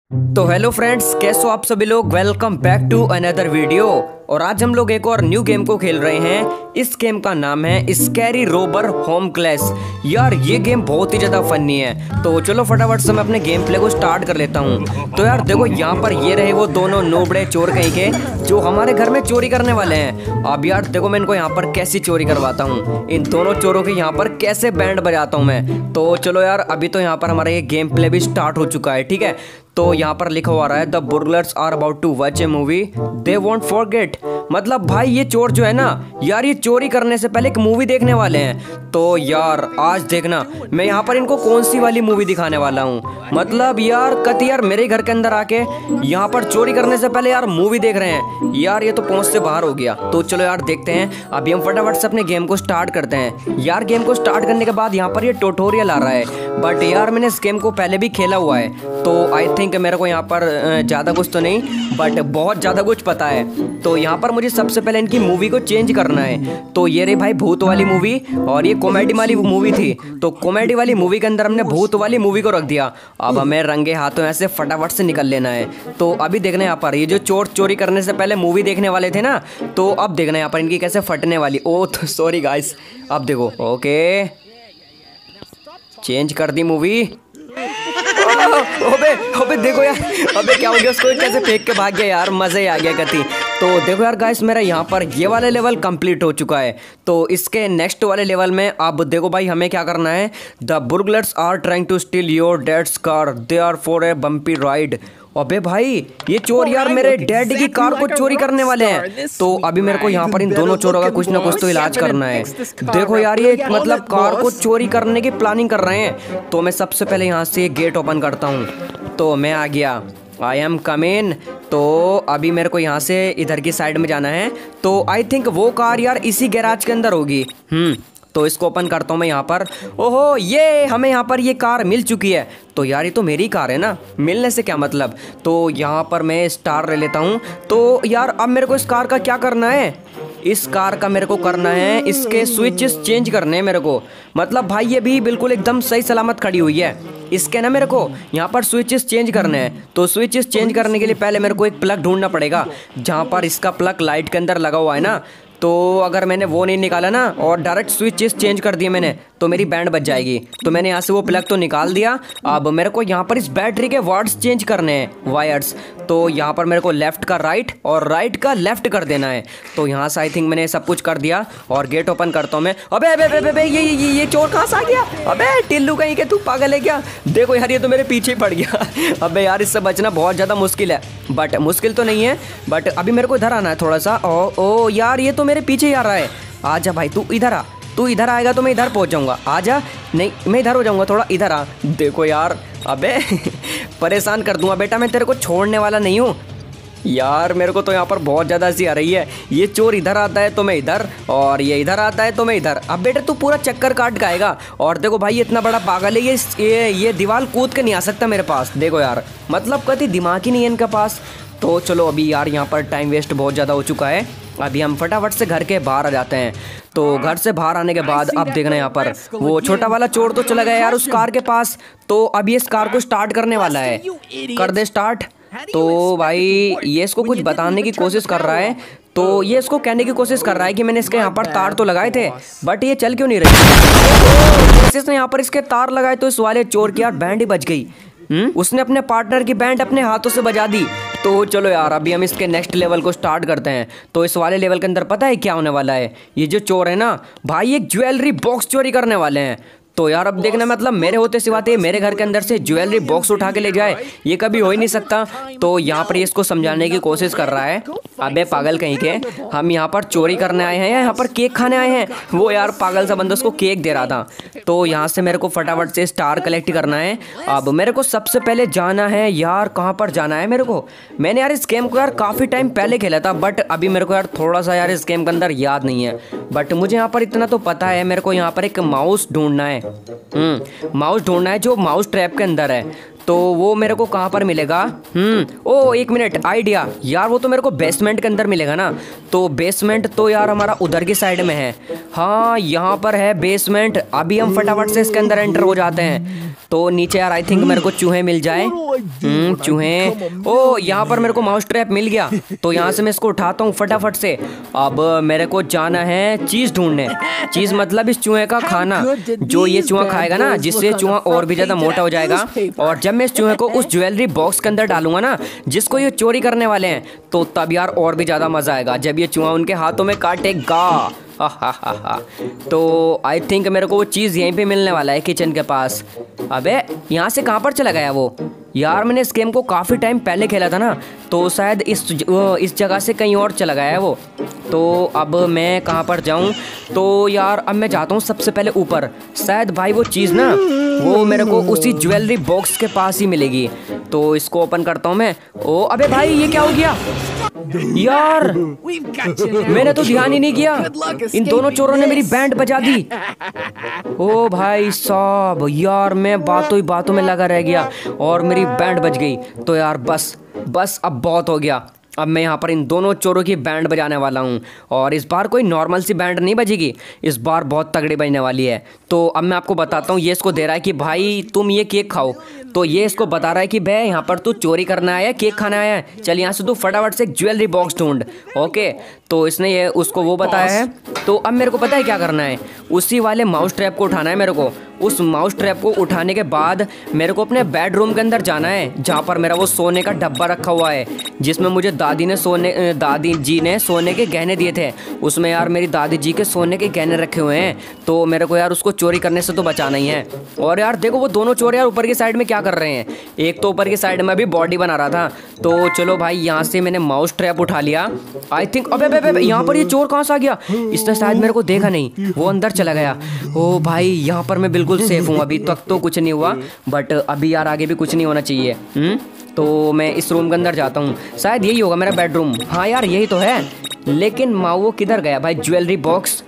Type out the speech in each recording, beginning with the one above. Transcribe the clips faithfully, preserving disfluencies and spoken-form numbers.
तो hello friends, कैसे हो आप सभी लोग। Welcome back to another video. और आज हम लोग एक और न्यू गेम को खेल रहे हैं। इस गेम का नाम है स्कैरी रोबर होम क्लैश। यार ये गेम बहुत ही ज्यादा फनी है। तो चलो फटाफट से मैं अपने गेम प्ले को स्टार्ट कर लेता हूँ। तो यार देखो, यहाँ पर ये रहे वो दोनों नोबड़े चोर कहीं के जो हमारे घर में चोरी करने वाले हैं। अब यार देखो, मैं इनको यहाँ पर कैसी चोरी करवाता हूँ। इन दोनों चोरों के यहाँ पर कैसे बैंड बजाता हूँ मैं। तो चलो यार, अभी तो यहाँ पर हमारा ये गेम प्ले भी स्टार्ट हो चुका है। ठीक है, तो यहाँ पर लिखा हुआ रहा है the burglars are about to watch a movie they won't forget. मतलब भाई ये चोर जो है ना यार, ये चोरी करने से पहले एक मूवी देखने वाले हैं। तो यार आज देखना मैं यहाँ पर इनको कौन सी वाली मूवी दिखाने वाला हूँ। मतलब यार कति यार मेरे घर के अंदर आके यहाँ पर चोरी करने से पहले यार मूवी देख रहे हैं। यार ये तो पहुंच से बाहर हो गया। तो चलो यार देखते हैं। अभी हम फटाफट से अपने गेम को स्टार्ट करते हैं। यार गेम को स्टार्ट करने के बाद यहाँ पर ये ट्यूटोरियल आ रहा है। बट यार मैंने इस गेम को पहले भी खेला हुआ है, तो आई थिंक मेरे को यहाँ पर ज़्यादा कुछ तो नहीं बट बहुत ज़्यादा कुछ पता है। तो यहाँ पर मुझे सबसे पहले इनकी मूवी को चेंज करना है। तो ये रही भाई भूत वाली मूवी, और ये कॉमेडी वाली मूवी थी। तो कॉमेडी वाली मूवी के अंदर हमने भूत वाली मूवी को रख दिया। अब हमें रंगे हाथों ऐसे फटाफट से निकल लेना है। तो अभी देखना यहाँ पर ये जो चोर चोरी करने से पहले मूवी देखने वाले थे ना, तो अब देखना यहाँ पर इनकी कैसे फटने वाली। ओ तो सॉरी गाइस, अब देखो। ओके, चेंज कर दी मूवी। अबे अबे देखो यार, अबे क्या हो गया, उसको कैसे फेंक के भाग गया यार, मज़ा ही आ गया कति। तो देखो यार गाइस, मेरा यहाँ पर ये वाला लेवल कंप्लीट हो चुका है। तो इसके नेक्स्ट वाले लेवल में अब देखो भाई हमें क्या करना है। The burglars are trying to steal your dad's car, they are for a bumpy ride. अबे भाई ये चोर यार मेरे डैड की कार को चोरी करने वाले हैं। तो अभी मेरे को यहाँ पर इन दोनों चोरों का कुछ ना कुछ तो इलाज करना है। देखो यार ये मतलब कार को चोरी करने की प्लानिंग कर रहे हैं। तो मैं सबसे पहले यहाँ से गेट ओपन करता हूँ। तो मैं आ गया, आई एम कमिंग। तो अभी मेरे को यहाँ से इधर की साइड में जाना है। तो आई थिंक वो कार यार इसी गैराज के अंदर होगी। हम्म तो इसको ओपन करता हूँ मैं यहाँ पर। ओहो, ये हमें यहाँ पर ये कार मिल चुकी है। तो यार ये तो मेरी कार है ना, मिलने से क्या मतलब। तो यहाँ पर मैं स्टार ले लेता हूँ। तो यार अब मेरे को इस कार का क्या करना है। इस कार का मेरे को करना है, इसके स्विचेस चेंज करने हैं मेरे को। मतलब भाई ये भी बिल्कुल एकदम सही सलामत खड़ी हुई है। इसके ना मेरे को यहाँ पर स्विचेस चेंज करने हैं। तो स्विचेस चेंज करने के लिए पहले मेरे को एक प्लग ढूंढना पड़ेगा जहाँ पर इसका प्लग लाइट के अंदर लगा हुआ है ना। तो अगर मैंने वो नहीं निकाला ना और डायरेक्ट स्विचेस चेंज कर दिए मैंने, तो मेरी बैंड बच जाएगी। तो मैंने यहाँ से वो प्लग तो निकाल दिया। अब मेरे को यहाँ पर इस बैटरी के वाट्स चेंज करने हैं, वायर्स। तो यहाँ पर मेरे को लेफ्ट का राइट और राइट का लेफ्ट कर देना है। तो यहाँ से आई थिंक मैंने सब कुछ कर दिया। और गेट ओपन करता हूँ मैं। अबे अबे अबे अबे ये ये ये चोर कहाँ से आ गया। अबे टिल्लू कहीं के, तू पागल है क्या। देखो यार ये तो मेरे पीछे ही पड़ गया। अबे यार इससे बचना बहुत ज़्यादा मुश्किल है। बट मुश्किल तो नहीं है, बट अभी मेरे को इधर आना है थोड़ा सा। ओ ओ यार ये तो मेरे पीछे ही आ रहा है। आजा भाई तू इधर आ, तू इधर आएगा तो मैं इधर पहुंच जाऊंगा। आजा, नहीं मैं इधर हो जाऊंगा, थोड़ा इधर आ। देखो यार अबे परेशान कर दूंगा बेटा, मैं तेरे को छोड़ने वाला नहीं हूँ। यार मेरे को तो यहाँ पर बहुत ज़्यादा हंसी आ रही है। ये चोर इधर आता है तो मैं इधर, और ये इधर आता है तो मैं इधर। अब बेटा तू पूरा चक्कर काट खाएगा। और देखो भाई इतना बड़ा पागल है ये ये ये दीवार कूद के नहीं आ सकता मेरे पास। देखो यार मतलब कभी दिमाग ही नहीं है इनके पास। तो चलो अभी यार यहाँ पर टाइम वेस्ट बहुत ज़्यादा हो चुका है। अभी हम फटाफट से घर के बाहर आ जाते हैं। तो घर से बाहर आने के बाद अब देखना यहाँ पर वो छोटा वाला चोर तो चला गया यार उस कार के पास। तो अभी इस कार को स्टार्ट करने वाला है। कर दे स्टार्ट। तो भाई ये इसको कुछ बताने की कोशिश कर रहा है। तो ये इसको कहने की कोशिश कर रहा है कि मैंने इसके यहाँ पर तार तो लगाए थे, बट ये चल क्यों नहीं रही। जैसे इसने यहाँ पर इसके तार लगाए तो इस वाले चोर की यार बैंड ही बज गई। हम्म उसने अपने पार्टनर की बैंड अपने हाथों से बजा दी। तो चलो यार अभी हम इसके नेक्स्ट लेवल को स्टार्ट करते हैं। तो इस वाले लेवल के अंदर पता है क्या होने वाला है। ये जो चोर है ना भाई, एक ज्वेलरी बॉक्स चोरी करने वाले हैं। तो यार अब देखना, मतलब मेरे होते सिवाते मेरे घर के अंदर से ज्वेलरी बॉक्स उठा के ले जाए, ये कभी हो ही नहीं सकता। तो यहाँ पर ये इसको समझाने की कोशिश कर रहा है। अबे पागल कहीं के, हम यहाँ पर चोरी करने आए हैं या यहाँ पर केक खाने आए हैं। वो यार पागल सा बंदा उसको केक दे रहा था। तो यहाँ से मेरे को फटाफट से स्टार कलेक्ट करना है। अब मेरे को सबसे पहले जाना है यार, कहाँ पर जाना है मेरे को। मैंने यार इस गेम को यार काफ़ी टाइम पहले खेला था, बट अभी मेरे को यार थोड़ा सा यार इस गेम के अंदर याद नहीं है। बट मुझे यहाँ पर इतना तो पता है, मेरे को यहाँ पर एक माउस ढूंढना है। हम्म माउस ढूंढना है जो माउस ट्रैप के अंदर है। तो वो मेरे को कहाँ पर मिलेगा? हम्म ओ एक मिनट, आइडिया यार, वो तो मेरे को बेसमेंट के अंदर मिलेगा ना। तो बेसमेंट तो यार हमारा उधर की साइड में है। हाँ यहाँ पर है बेसमेंट। अभी हम फटाफट से इसके अंदर एंटर हो जाते हैं। तो नीचे यार आई थिंक मेरे को चूहे मिल जाए। हम्म चूहे, ओ यहाँ पर मेरे को माउस ट्रैप मिल गया। तो यहाँ से मैं इसको उठाता हूँ फटाफट से। अब मेरे को जाना है चीज़ ढूंढने। चीज़ मतलब इस चूहे का खाना, जो ये चूहा खाएगा ना, जिससे चूहा और भी ज़्यादा मोटा हो जाएगा। और जब मैं इस चूहे को उस ज्वेलरी बॉक्स के अंदर डालूंगा ना, जिसको ये चोरी करने वाले हैं, तो तब यार और भी ज़्यादा मज़ा आएगा जब ये चूहा उनके हाथों में काटेगा। हा हा हा हा। तो आई थिंक मेरे को वो चीज़ यहीं पे मिलने वाला है, किचन के पास। अबे यहाँ से कहाँ पर चला गया वो? यार मैंने इस गेम को काफ़ी टाइम पहले खेला था ना, तो शायद इस इस जगह से कहीं और चला गया है वो। तो अब मैं कहाँ पर जाऊँ? तो यार अब मैं जाता हूँ सबसे पहले ऊपर। शायद भाई वो चीज़ ना, वो मेरे को उसी ज्वेलरी बॉक्स के पास ही मिलेगी। तो इसको ओपन करता हूँ मैं। ओ अबे भाई ये क्या हो गया यार? मैंने तो ध्यान ही नहीं किया। इन दोनों चोरों ने मेरी बैंड बजा दी। ओ भाई साहब, यार मैं बातों ही बातों में लगा रह गया और मेरी बैंड बज गई। तो यार बस बस अब बहुत हो गया। अब मैं यहाँ पर इन दोनों चोरों की बैंड बजाने वाला हूँ। और इस बार कोई नॉर्मल सी बैंड नहीं बजेगी, इस बार बहुत तगड़ी बजने वाली है। तो अब मैं आपको बताता हूँ। ये इसको दे रहा है कि भाई तुम ये केक खाओ। तो ये इसको बता रहा है कि भाई यहाँ पर तू चोरी करना आया है, केक खाना आया है, चल यहाँ से तू फटाफट से एक ज्वेलरी बॉक्स ढूंढ। ओके, तो इसने ये उसको वो बताया है। तो अब मेरे को पता है क्या करना है, उसी वाले माउस ट्रैप को उठाना है मेरे को। उस माउस ट्रैप को उठाने के बाद मेरे को अपने बेडरूम के अंदर जाना है, जहाँ पर मेरा वो सोने का डब्बा रखा हुआ है, जिसमें मुझे दादी ने सोने दादी जी ने सोने के गहने दिए थे। उसमें यार मेरी दादी जी के सोने के गहने रखे हुए हैं। तो मेरे को यार उसको चोरी करने से तो बचाना ही है। और यार देखो वो दोनों चोर यार ऊपर की साइड में क्या कर रहे हैं। एक तो ऊपर की साइड में अभी बॉडी बना रहा था। तो चलो भाई यहाँ से मैंने माउस ट्रैप उठा लिया। आई थिंक अबे अबे यहाँ पर ये चोर कहाँ से आ गया? इसने शायद मेरे को देखा नहीं, वो अंदर चला गया। ओ भाई यहाँ पर मैं बिल्कुल सेफ हूँ, अभी तक तो कुछ नहीं हुआ, बट अभी यार आगे भी कुछ नहीं होना चाहिए। हम्म तो मैं इस रूम के अंदर जाता हूँ। शायद यही होगा मेरा बेडरूम। हाँ यार यही तो है, लेकिन माँ वो किधर गया भाई? ज्वेलरी बॉक्स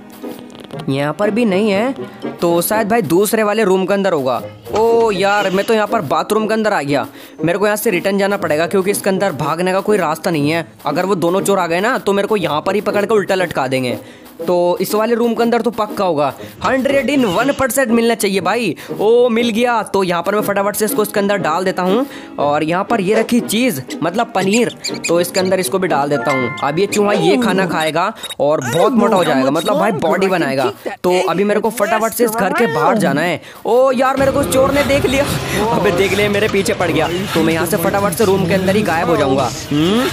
यहाँ पर भी नहीं है, तो शायद भाई दूसरे वाले रूम के अंदर होगा। ओ यार मैं तो यहाँ पर बाथरूम के अंदर आ गया। मेरे को यहाँ से रिटर्न जाना पड़ेगा, क्योंकि इसके अंदर भागने का कोई रास्ता नहीं है। अगर वो दोनों चोर आ गए ना, तो मेरे को यहाँ पर ही पकड़ कर उल्टा लटका देंगे। तो इस वाले रूम के अंदर तो पक्का होगा। हंड्रेड इन वन परसेंट मिलना चाहिए भाई। ओ मिल गया। तो यहाँ पर मैं फटाफट से इसको इसके अंदर डाल देता हूँ। और यहाँ पर ये रखी चीज़ मतलब पनीर, तो इसके अंदर इसको भी डाल देता हूँ। अब ये चूहा ये खाना खाएगा और बहुत मोटा हो जाएगा, मतलब भाई बॉडी बनाएगा। तो अभी मेरे को फटाफट से इस घर के बाहर जाना है। ओ यार मेरे को चोर ने देख लिया। अबे देख लिया, मेरे पीछे पड़ गया। तो मैं यहाँ से फटाफट से रूम के अंदर ही गायब हो जाऊंगा। हम्म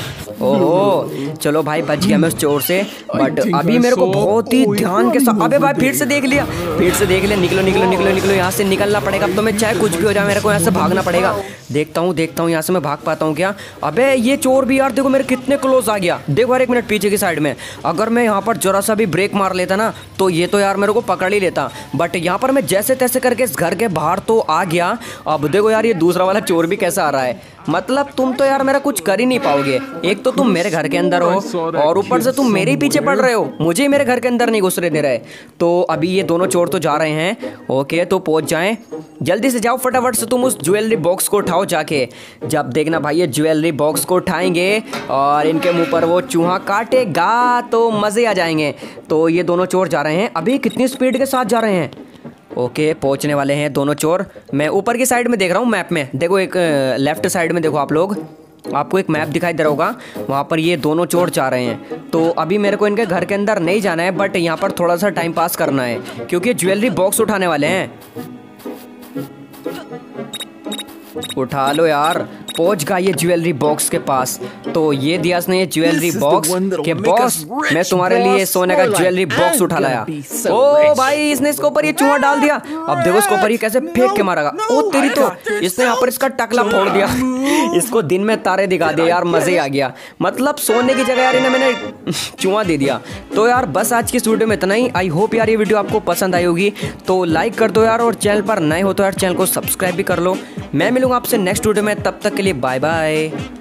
ओहो चलो भाई बच गया मैं उस चोर से। बट अभी मेरे को बहुत ही ध्यान के साथ, अबे भाई फिर से देख लिया, फिर से देख लिया। निकलो निकलो निकलो निकलो, यहाँ से निकलना पड़ेगा। अब तो मैं चाहे कुछ भी हो जाए, मेरे को यहाँ से भागना पड़ेगा। देखता हूँ देखता हूँ यहाँ से मैं भाग पाता हूँ क्या। अबे ये चोर भी यार देखो मेरे कितने क्लोज आ गया। देखो यार एक मिनट पीछे की साइड में, अगर मैं यहाँ पर जरा सा भी ब्रेक मार लेता ना, तो ये तो यार मेरे को पकड़ ही लेता। बट यहाँ पर मैं जैसे तैसे करके इस घर के बाहर तो आ गया। अब देखो यार ये दूसरा वाला चोर भी कैसा आ रहा है। मतलब तुम तो यार मेरा कुछ कर ही नहीं पाओगे। एक तो तुम मेरे घर के अंदर हो और ऊपर से तुम मेरे पीछे पड़ रहे हो, मुझे मेरे घर के अंदर नहीं घुसने दे रहे। तो अभी ये दोनों चोर तो जा रहे हैं। ओके तो पहुंच जाएं, जल्दी से जाओ फटाफट से तुम उस ज्वेलरी बॉक्स को उठाओ जाके। जब देखना भाई ये ज्वेलरी बॉक्स को उठाएंगे और इनके मुंह पर वो चूहा काटेगा तो मजे आ जाएंगे। तो ये दोनों चोर जा रहे हैं। अभी कितनी स्पीड के साथ जा रहे हैं। ओके पहुंचने वाले हैं दोनों चोर। मैं ऊपर की साइड में देख रहा हूँ मैप में, देखो एक लेफ्ट साइड में देखो आप लोग, आपको एक मैप दिखाई दे रहा होगा, वहाँ पर ये दोनों चोर जा रहे हैं। तो अभी मेरे को इनके घर के अंदर नहीं जाना है, बट यहाँ पर थोड़ा सा टाइम पास करना है, क्योंकि ज्वेलरी बॉक्स उठाने वाले हैं। उठा लो यार, पहुंच गया ये ज्वेलरी बॉक्स के पास। तो ये दिया इसने ये ज्वेलरी बॉक्स के बॉस, मैं तुम्हारे लिए सोने का ज्वेलरी बॉक्स उठा लाया। ओ भाई इसने इसके ऊपर ये चूहा डाल दिया। अब देखो इसके ऊपर ये कैसे फेंक के मारेगा। ओ तेरी तो, इसने यहाँ पर इसका टकला फोड़ दिया। इसको दिन में तारे दिखा दिए यार, मजे आ गया। मतलब सोने की जगह यार इन्हें मैंने चूहा दे दिया। तो यार बस आज की इस वीडियो में इतना ही। आई होप यार ये वीडियो आपको पसंद आई होगी, तो लाइक कर दो यार, और चैनल पर नए हो तो यार चैनल को सब्सक्राइब भी कर लो। मैं मिलूंगा आपसे नेक्स्ट वीडियो में, तब तक के लिए बाय बाय।